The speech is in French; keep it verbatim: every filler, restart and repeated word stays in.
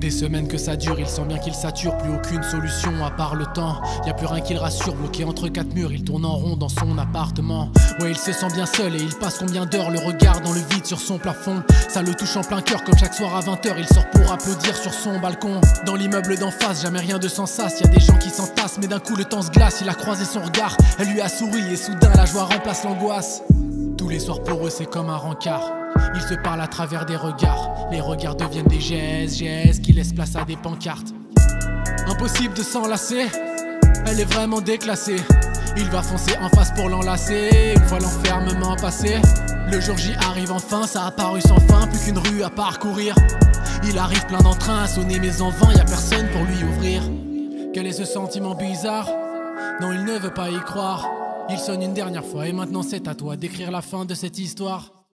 Des semaines que ça dure, il sent bien qu'il sature. Plus aucune solution à part le temps. Y a plus rien qui le rassure, bloqué entre quatre murs. Il tourne en rond dans son appartement. Ouais, il se sent bien seul et il passe combien d'heures le regard dans le vide sur son plafond. Ça le touche en plein cœur comme chaque soir à vingt heures. Il sort pour applaudir sur son balcon. Dans l'immeuble d'en face, jamais rien de sans sas. Y a des gens qui s'entassent, mais d'un coup le temps se glace. Il a croisé son regard, elle lui a souri et soudain la joie remplace l'angoisse. Tous les soirs pour eux c'est comme un rencard. Ils se parlent à travers des regards. Les regards deviennent des gestes, gestes qui laissent place à des pancartes. Impossible de s'enlacer, elle est vraiment déclassée. Il va foncer en face pour l'enlacer. Une fois l'enfermement passé, le jour J arrive enfin. Ça a paru sans fin, plus qu'une rue à parcourir. Il arrive plein d'entrain à sonner mais en vain. Y a personne pour lui ouvrir. Quel est ce sentiment bizarre? Non, il ne veut pas y croire. Il sonne une dernière fois et maintenant c'est à toi d'écrire la fin de cette histoire.